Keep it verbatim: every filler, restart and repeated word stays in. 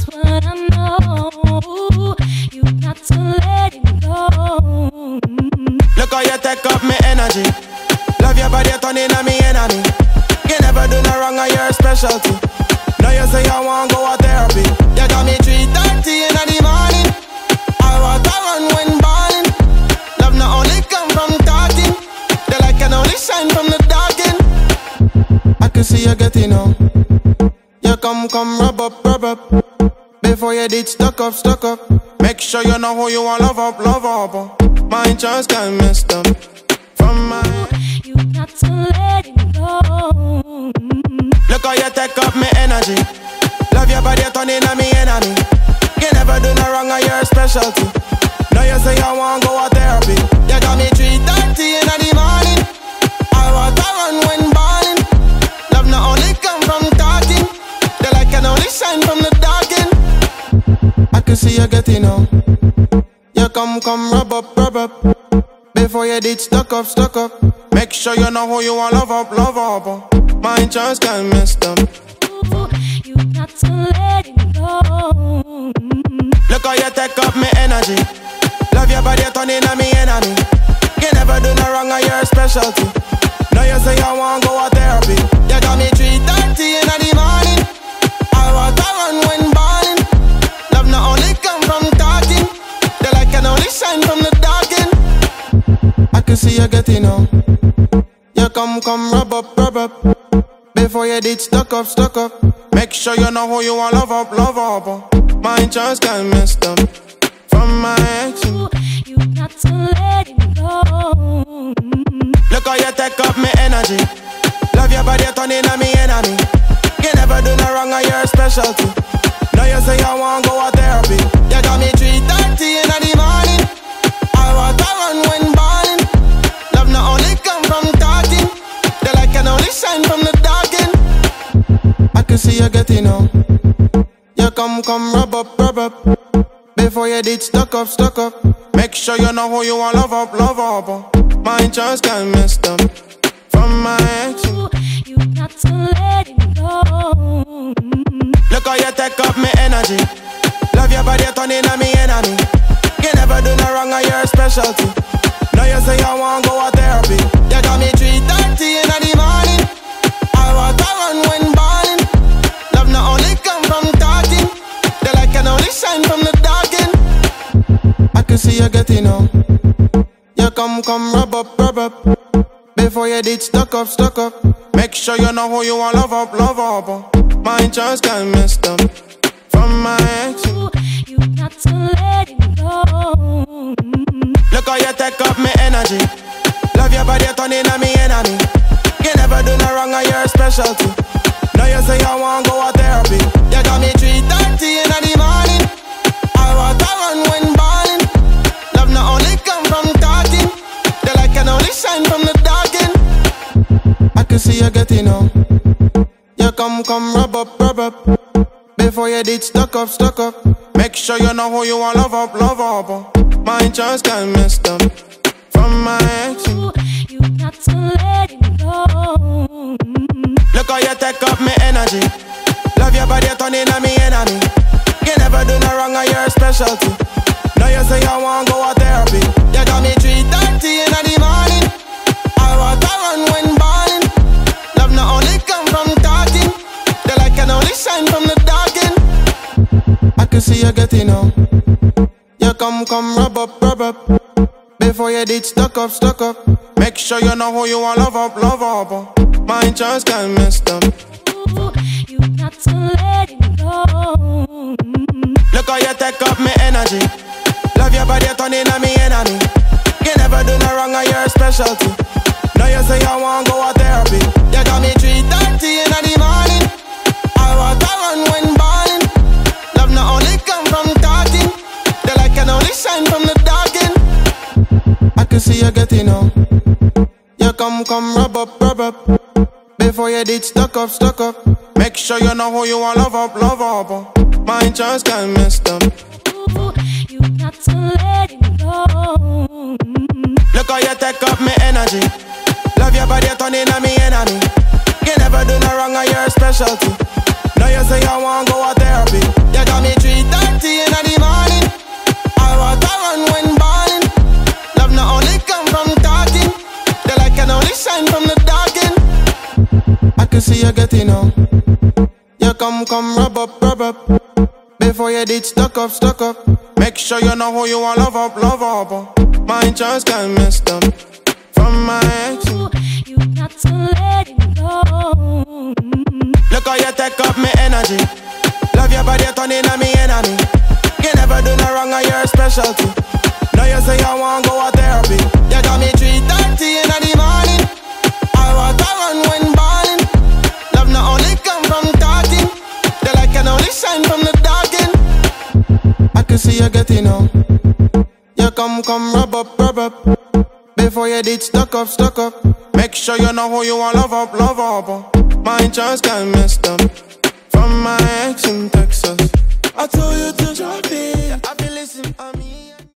That's what I know. You got to let it go. Look how you take up me energy. Love your body, turning on me enemy. You never do no wrong, and you're a specialty. Now you say you want go a therapy. You got me three thirty in the morning. I want to run when balling. Love not only come from talking. The light can only shine from the dark end. I can see you getting on. You come, come, rub up, rub up. Before you did stuck up, stuck up. Make sure you know who you want, love up, love up. My insurance got messed up. From my You got to let it go. look how you take up me energy. Love your body, turning on me enemy. You never do no wrong, and you're a specialty. Now you say you want go a therapy. You got me three thirty in the morning. I want to run when balling. Love not only come from talking. The light can only shine from the dark end. I can see you getting on. You come, come, rub up, rub up. Before you did stuck up, stuck up. Make sure you know who you want, love up, love up. My insurance got messed up. Ooh, you got to let it go. Look how you take up me energy. Love your body, turning on me enemy. You never do no wrong, and you're a specialty. Now you say you want go a therapy. You got me three thirty in the morning. I want to run when balling. Love not only come from talking. The light can only shine from the dark end. I can see you getting on. You come, come, rub up, rub up. Before you did stuck up, stuck up. Make sure you know who you want, love up, love up. My insurance got messed up. From my ex. Ooh, you got to let it go. Look how you take up me energy. Love your body, turning on me enemy. You never do no wrong, and you're a specialty. Now you say you want go a therapy. You got me three thirty in the morning. I want to run when balling. Love not only come from talking. The light can only shine from the dark end. I can see you getting on. You come, come, rub up, rub up. Before you did stuck up, stuck up. Make sure you know who you want, love up, love up. My insurance got messed up. From my ex. Ooh, you got to let it go. Look how you take up me energy. Love your body, turning on me enemy. You never do no wrong, and you're a specialty. Now you say you want go a therapy. You got me three thirty in the morning. I want to run when balling. Love not only come from talking. The light can only shine from the dark end. I can see you getting on. You come, come, rub up, rub up. Before you did stuck up, stuck up. Make sure you know who you want, love up, love up. My insurance got messed up. From my ex. Ooh, you got to let it go. Look how you take up me energy. Love your body, turning on me enemy. You never do no wrong, and you're a specialty. Now you say you want go a therapy. You got me three thirty in the morning. I want to run when balling. Love not only come from talking. The light can only shine from the dark end. I can see you getting on. You come, come, rub up, rub up. Before you did stuck up, stuck up. Make sure you know who you want, love up, love up. My insurance got messed up. From my ex. Ooh, you got to let it go. Look how you take up me energy. Love your body, turning on me enemy. You never do no wrong, and you're a specialty. Now you say you want go a therapy. You got me three thirty in the morning. I want to run when balling. Love not only come from talking. The light can only shine from the dark end. I can see you getting on. You come, come, rub up, rub up. Before you did stuck up, stuck up. Make sure you know who you want, love up, love up. My insurance got messed up. Ooh, you got to let it go. Look how you take up me energy. Love your body, turning on me enemy. You never do no wrong, and you're a specialty. Now you say you want go a therapy. You got me three thirty in the morning. I want to run when balling. Love not only come from talking. The light can only shine from the dark end. I can see you getting on. You come, come, rub up, rub up. Before you did stuck up, stuck up. Make sure you know who you want, love up, love up. My insurance got messed up. Ooh, you got to let it go. Look how you take up me energy. Love your body, turning on me enemy. You never do no wrong, and you're a specialty. Now you say you want go a therapy. You got me come, come, rub up, rub up. Before you did stuck up, stuck up. Make sure you know who you want, love up, love up. My chance got messed up from my ex. You got to let it go. Look how you take up my energy. Love your body, turning on me enemy. You never do no wrong, and you're a specialty. Now you say you want go to therapy. You got me three thirty in the morning. I want to run when balling. Love not only come from talking. The light can only shine from the dark end. I can see you getting on. You come, come, rub up, rub up. Before you did stuck up, stuck up. Make sure you know who you want, love up, love up. My chance got messed up from my ex in Texas. I told you to drop it.